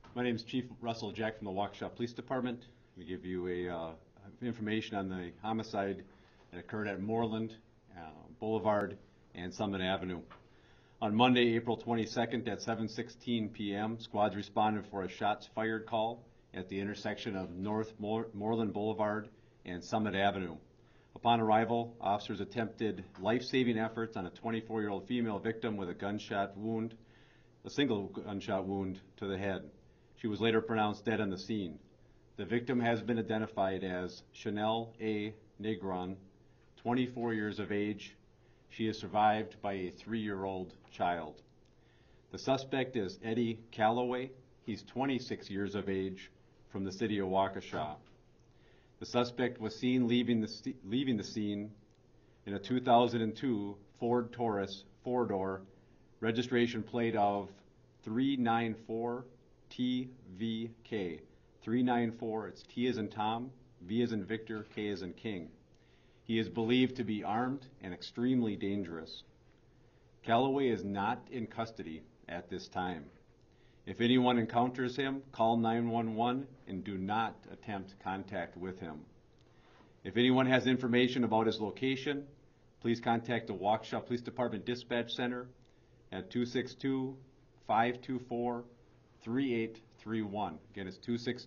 My name is Chief Russell Jack from the Waukesha Police Department. We give you information on the homicide that occurred at Moreland Boulevard and Summit Avenue. On Monday, April 22nd at 7:16 p.m., squads responded for a shots fired call at the intersection of North Moreland Boulevard and Summit Avenue. Upon arrival, officers attempted life-saving efforts on a 24-year-old female victim with a single gunshot wound to the head. She was later pronounced dead on the scene. The victim has been identified as Chanel A. Negron, 24 years of age. She is survived by a 3-year-old child. The suspect is Eddie Calloway. He's 26 years of age from the city of Waukesha. The suspect was seen leaving the scene in a 2002 Ford Taurus 4-door, registration plate of 394 TVK. 394, it's T as in Tom, V as in Victor, K as in King. He is believed to be armed and extremely dangerous. Calloway is not in custody at this time. If anyone encounters him, call 911 and do not attempt contact with him. If anyone has information about his location, please contact the Waukesha Police Department Dispatch Center at 262-524-3831. Again, it's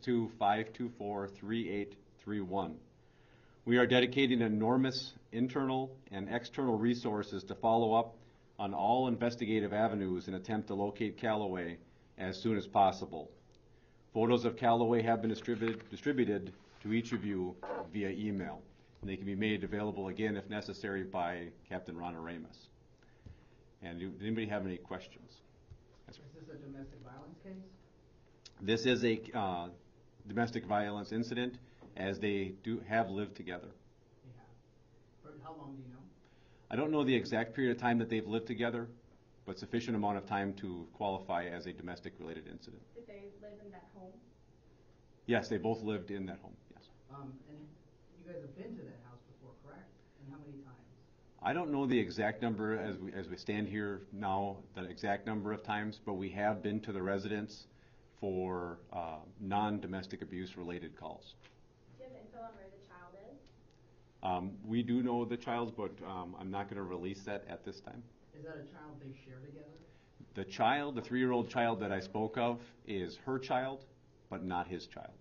262-524-3831. We are dedicating enormous internal and external resources to follow up on all investigative avenues and attempt to locate Calloway as soon as possible. Photos of Calloway have been distributed to each of you via email, and they can be made available again if necessary by Captain Ron Aramis. And does anybody have any questions? Yes, sir. Is this a domestic violence case? This is a domestic violence incident, as they have lived together. Yeah. For how long do you know? I don't know the exact period of time that they've lived together, but sufficient amount of time to qualify as a domestic-related incident. Did they live in that home? Yes, they both lived in that home, yes. And you guys have been to that house before, correct? And how many times? I don't know the exact number as we stand here now, the exact number of times, but we have been to the residence for non-domestic abuse-related calls. Do you have info on where the child is? We do know the child, but I'm not going to release that at this time. Is that a child they share together? The child, the 3-year-old child that I spoke of, is her child, but not his child.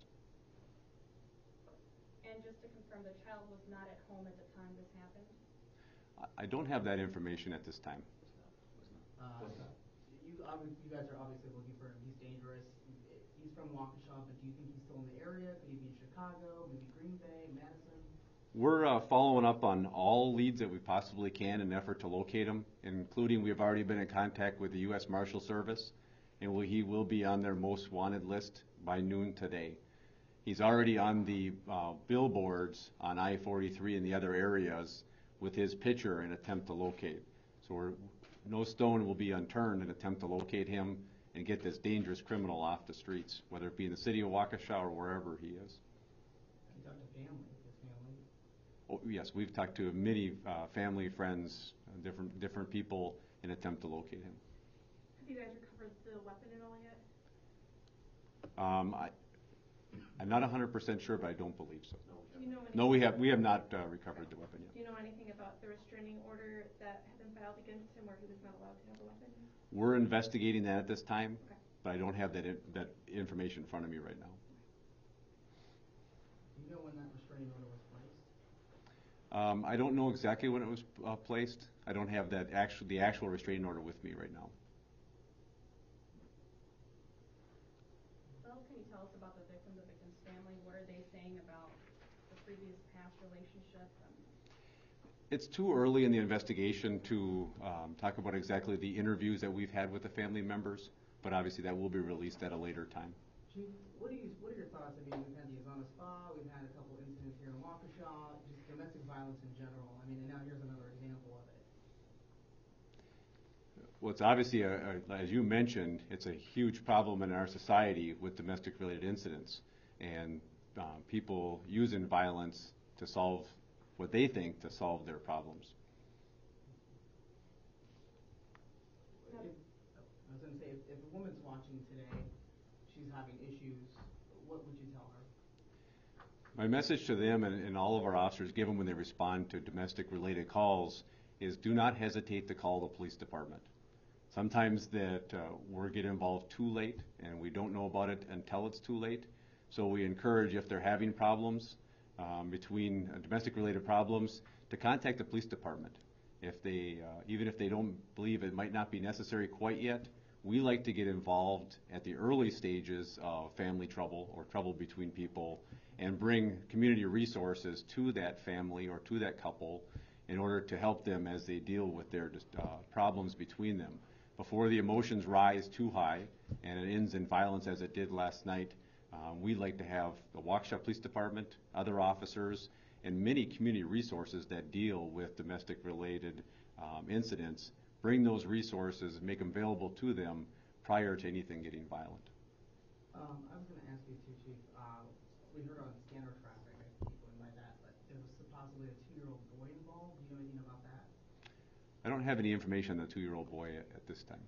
And just to confirm, the child was not at home at the time this happened? I don't have that information at this time. You guys are obviously looking for him. He's dangerous. He's from Waukesha, but do you think he's still in the area? Could he be in Chicago, maybe Green Bay, Madison? We're following up on all leads that we possibly can in an effort to locate him, including we've already been in contact with the U.S. Marshal Service, and he will be on their most wanted list by noon today. He's already on the billboards on I-43 and the other areas with his picture in attempt to locate. So no stone will be unturned in attempt to locate him and get this dangerous criminal off the streets, whether it be in the city of Waukesha or wherever he is. Have you talked to his family? Oh, yes, we've talked to many family, friends, different people in attempt to locate him. Have you guys recovered the weapon at all yet? I'm not 100% sure, but I don't believe so. Do you know No, we have not recovered the weapon yet. Do you know anything about the restraining order that had been filed against him where he was not allowed to have a weapon? We're investigating that at this time, Okay. but I don't have that information in front of me right now. Do you know when that restraining order was placed? I don't know exactly when it was placed. I don't have the actual restraining order with me right now. Well, can you tell us about the victim's family? What are they saying about the previous past relationship? It's too early in the investigation to talk about exactly the interviews that we've had with the family members, but obviously that will be released at a later time. Chief, what are your thoughts? I mean, we've had the Azana Spa, we've had a couple incidents here in Waukesha, just domestic violence in general. I mean, and now here's another example of it. Well, it's obviously, as you mentioned, it's a huge problem in our society with domestic-related incidents, and people using violence to solve what they think to solve their problems. I was going to say, if a woman's watching today, she's had having issues, what would you tell her? My message to them and all of our officers, given when they respond to domestic-related calls, is do not hesitate to call the police department. Sometimes that we get involved too late, and we don't know about it until it's too late. So we encourage, if they're having problems, between domestic-related problems, to contact the police department. If they, even if they don't believe it might not be necessary quite yet, we like to get involved at the early stages of family trouble or trouble between people and bring community resources to that family or to that couple in order to help them as they deal with their problems between them. Before the emotions rise too high and it ends in violence as it did last night, we like to have the Waukesha Police Department, other officers, and many community resources that deal with domestic-related incidents, bring those resources, make them available to them prior to anything getting violent. I was going to ask you too, Chief. We heard on scanner traffic, I keep going by that, but there was possibly a 2-year-old boy involved. Do you know anything about that? I don't have any information on the 2-year-old boy at this time.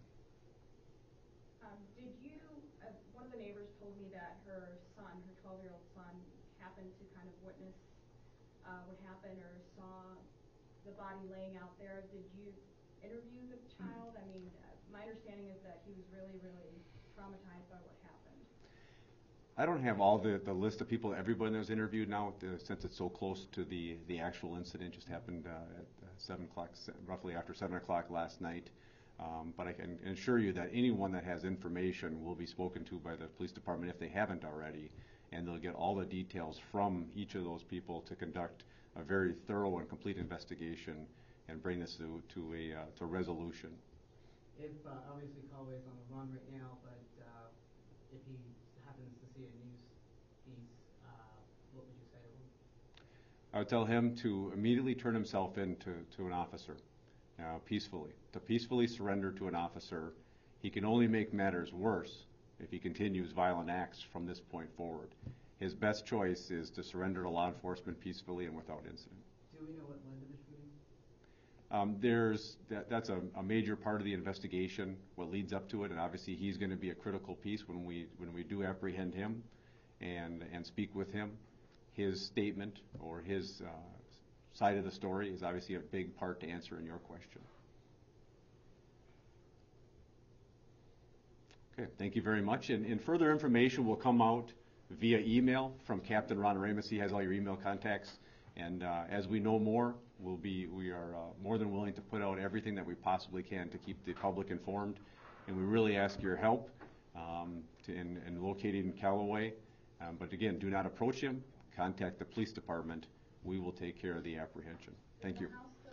Did you, one of the neighbors told me that her son, her 12-year-old son, happened to kind of witness what happened or saw the body laying out there. Did you interview the child? I mean, my understanding is that he was really, really traumatized by what happened. I don't have all the list of people, everybody that was interviewed now, since it's so close to the actual incident. Just happened at 7 o'clock, roughly after 7 o'clock last night. But I can assure you that anyone that has information will be spoken to by the police department if they haven't already, and they'll get all the details from each of those people to conduct a very thorough and complete investigation and bring this to a resolution. If obviously Callaway's on the run right now, but if he happens to see a news piece, what would you say to him? I would tell him to immediately turn himself in to an officer, peacefully. To peacefully surrender to an officer. He can only make matters worse if he continues violent acts from this point forward. His best choice is to surrender to law enforcement peacefully and without incident. Do we know what led to the shooting? That's a major part of the investigation, what leads up to it, and obviously he's going to be a critical piece when we do apprehend him and speak with him. His statement or his side of the story is obviously a big part to answer in your question. Okay, thank you very much. And further information will come out via email from Captain Ron Ramus. He has all your email contacts. And as we know more, we are more than willing to put out everything that we possibly can to keep the public informed. And we really ask your help in locating Callaway. But again, do not approach him. Contact the police department. We will take care of the apprehension. Thank you. Is the house